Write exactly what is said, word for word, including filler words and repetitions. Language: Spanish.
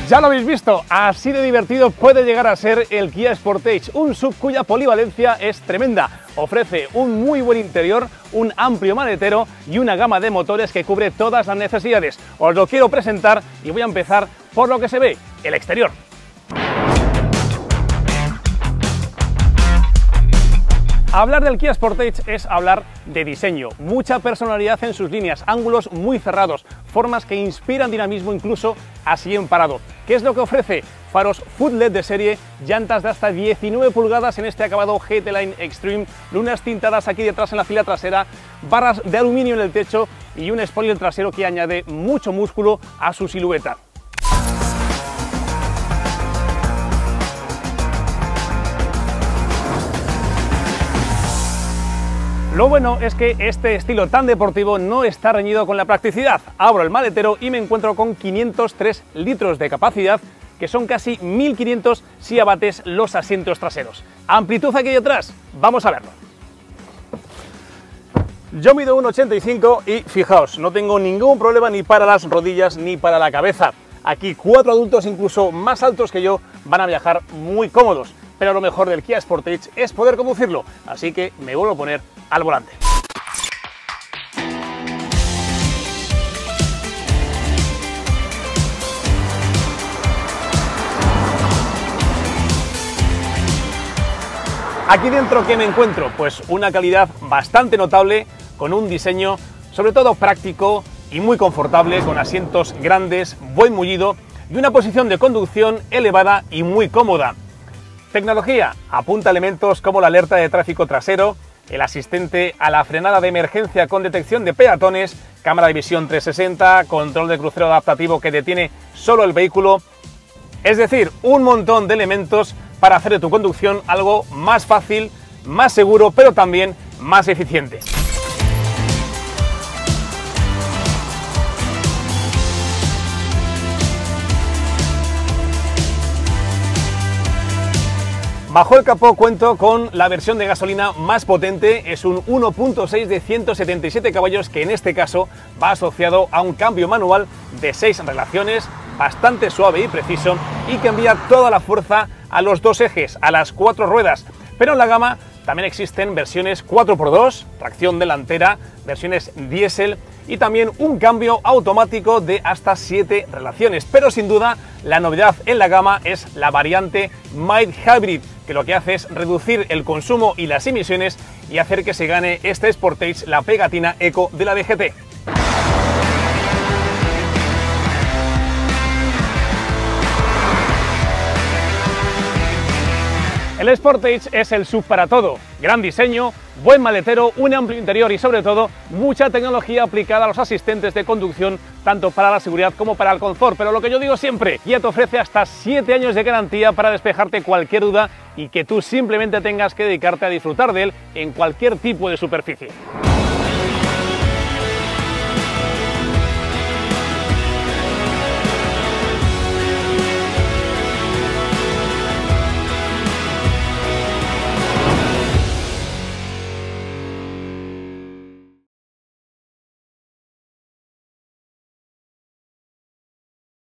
Ya lo habéis visto, así de divertido puede llegar a ser el Kia Sportage, un S U V cuya polivalencia es tremenda. Ofrece un muy buen interior, un amplio maletero y una gama de motores que cubre todas las necesidades. Os lo quiero presentar y voy a empezar por lo que se ve, el exterior. Hablar del Kia Sportage es hablar de diseño, mucha personalidad en sus líneas, ángulos muy cerrados, formas que inspiran dinamismo incluso así en parado. ¿Qué es lo que ofrece? Faros Full L E D de serie, llantas de hasta diecinueve pulgadas en este acabado G T Line Extreme, lunas tintadas aquí detrás en la fila trasera, barras de aluminio en el techo y un spoiler trasero que añade mucho músculo a su silueta. Lo bueno es que este estilo tan deportivo no está reñido con la practicidad. Abro el maletero y me encuentro con quinientos tres litros de capacidad, que son casi mil quinientos si abates los asientos traseros. ¿Amplitud aquí detrás? Vamos a verlo. Yo mido uno ochenta y cinco y fijaos, no tengo ningún problema ni para las rodillas ni para la cabeza. Aquí cuatro adultos, incluso más altos que yo, van a viajar muy cómodos. Pero lo mejor del Kia Sportage es poder conducirlo, así que me vuelvo a poner al volante. Aquí dentro, ¿qué me encuentro? Pues una calidad bastante notable, con un diseño sobre todo práctico y muy confortable, con asientos grandes, buen mullido y una posición de conducción elevada y muy cómoda. Tecnología: apunta elementos como la alerta de tráfico trasero, el asistente a la frenada de emergencia con detección de peatones, cámara de visión trescientos sesenta, control de crucero adaptativo que detiene solo el vehículo. Es decir, un montón de elementos para hacer de tu conducción algo más fácil, más seguro, pero también más eficiente. Bajo el capó cuento con la versión de gasolina más potente, es un uno punto seis de ciento setenta y siete caballos que en este caso va asociado a un cambio manual de seis relaciones, bastante suave y preciso, y que envía toda la fuerza a los dos ejes, a las cuatro ruedas. Pero en la gama también existen versiones cuatro por dos, tracción delantera, versiones diésel y también un cambio automático de hasta siete relaciones. Pero sin duda la novedad en la gama es la variante Mild Hybrid, que lo que hace es reducir el consumo y las emisiones y hacer que se gane este Sportage la pegatina Eco de la D G T. El Sportage es el S U V para todo, gran diseño, buen maletero, un amplio interior y sobre todo mucha tecnología aplicada a los asistentes de conducción, tanto para la seguridad como para el confort. Pero lo que yo digo siempre, Kia te ofrece hasta siete años de garantía para despejarte cualquier duda y que tú simplemente tengas que dedicarte a disfrutar de él en cualquier tipo de superficie.